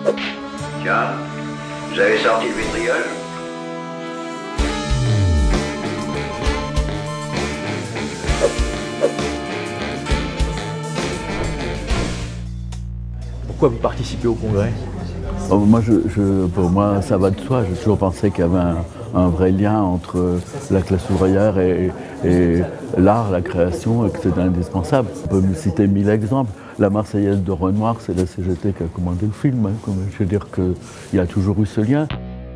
Tiens, vous avez sorti le vitriol? Pourquoi vous participez au congrès? Pour moi, ça va de soi. J'ai toujours pensé qu'il y avait un vrai lien entre la classe ouvrière et l'art, la création, et que c'était indispensable. On peut me citer 1000 exemples. La Marseillaise de Renoir, c'est la CGT qui a commandé le film. Je veux dire qu'il y a toujours eu ce lien.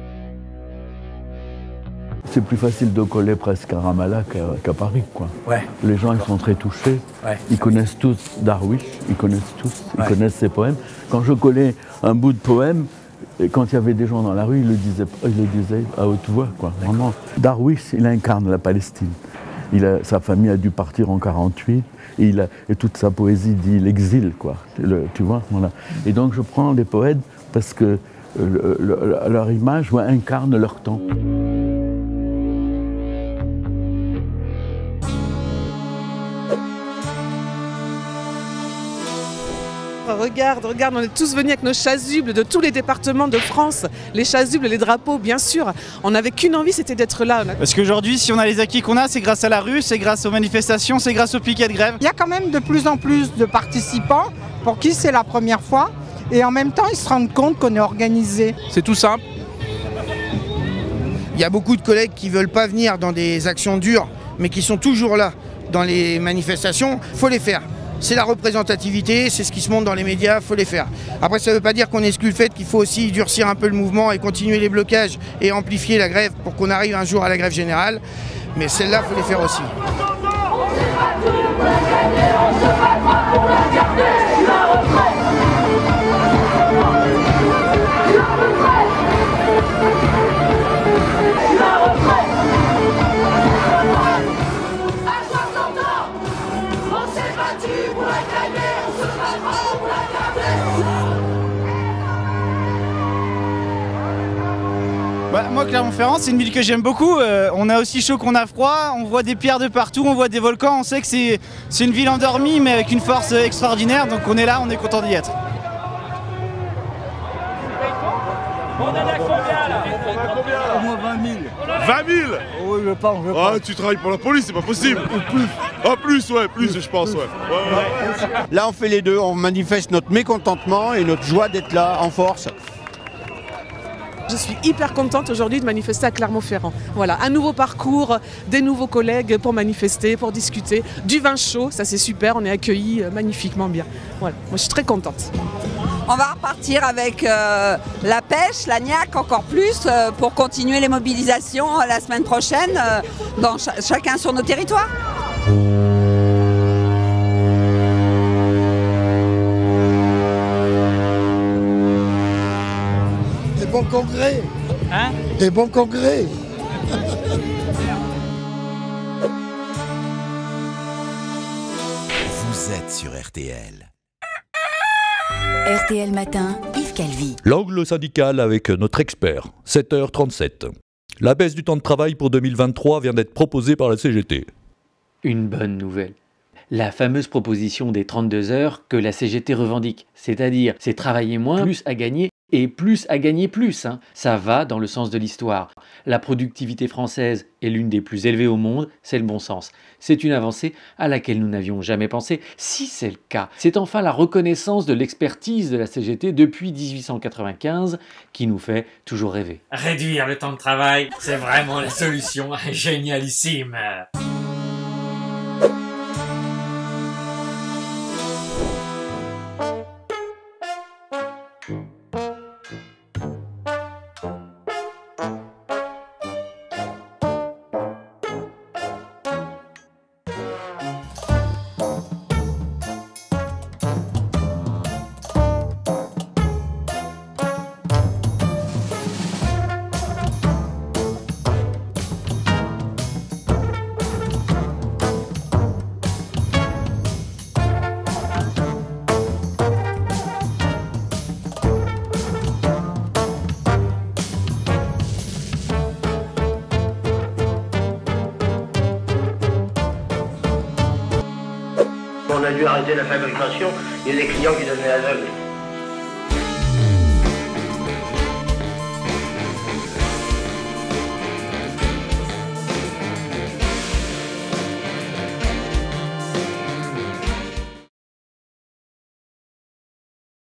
C'est plus facile de coller presque à Ramallah qu'à Paris, quoi. Ouais. Les gens, ils sont très touchés. Ouais. Ils connaissent tous Darwish, ils connaissent ses poèmes. Quand je collais un bout de poème, et quand il y avait des gens dans la rue, ils le disaient à haute voix, quoi. Vraiment. Darwish, il incarne la Palestine. Sa famille a dû partir en 1948 et toute sa poésie dit l'exil, quoi. Tu vois, voilà. Et donc je prends les poètes parce que leur image incarne leur temps. Regarde, on est tous venus avec nos chasubles de tous les départements de France. Les chasubles, les drapeaux, bien sûr. On n'avait qu'une envie, c'était d'être là. Parce qu'aujourd'hui, si on a les acquis qu'on a, c'est grâce à la rue, c'est grâce aux manifestations, c'est grâce aux piquets de grève. Il y a quand même de plus en plus de participants pour qui c'est la première fois. Et en même temps, ils se rendent compte qu'on est organisé. C'est tout simple. Il y a beaucoup de collègues qui ne veulent pas venir dans des actions dures, mais qui sont toujours là dans les manifestations. Il faut les faire. C'est la représentativité, c'est ce qui se montre dans les médias, il faut les faire. Après, ça ne veut pas dire qu'on exclut le fait qu'il faut aussi durcir un peu le mouvement et continuer les blocages et amplifier la grève pour qu'on arrive un jour à la grève générale. Mais celle-là, il faut les faire aussi. Moi, Clermont-Ferrand, c'est une ville que j'aime beaucoup. On a aussi chaud qu'on a froid, on voit des pierres de partout, on voit des volcans. On sait que c'est une ville endormie, mais avec une force extraordinaire. Donc on est là, on est content d'y être. On en a combien là? Au moins 20 000. 20 000? Oui, je pense. Ah, tu travailles pour la police, c'est pas possible. Plus. Ah, plus, ouais, plus, je pense, ouais. Là, on fait les deux. On manifeste notre mécontentement et notre joie d'être là en force. Je suis hyper contente aujourd'hui de manifester à Clermont-Ferrand. Voilà, un nouveau parcours, des nouveaux collègues pour manifester, pour discuter, du vin chaud, ça c'est super, on est accueillis magnifiquement bien. Voilà, moi je suis très contente. On va repartir avec la pêche, la niaque encore plus, pour continuer les mobilisations la semaine prochaine, chacun sur nos territoires. Des bons congrès. Hein? Des bons congrès. Vous êtes sur RTL. RTL Matin, Yves Calvi. L'angle syndical avec notre expert, 7h37. La baisse du temps de travail pour 2023 vient d'être proposée par la CGT. Une bonne nouvelle. La fameuse proposition des 32 heures que la CGT revendique. C'est-à-dire, c'est travailler moins, plus à gagner, et plus à gagner plus. Ça va dans le sens de l'histoire. La productivité française est l'une des plus élevées au monde, c'est le bon sens. C'est une avancée à laquelle nous n'avions jamais pensé. Si c'est le cas, c'est enfin la reconnaissance de l'expertise de la CGT depuis 1895 qui nous fait toujours rêver. Réduire le temps de travail, c'est vraiment la solution génialissime. On a dû arrêter la fabrication, il y a des clients qui devenaient aveugles.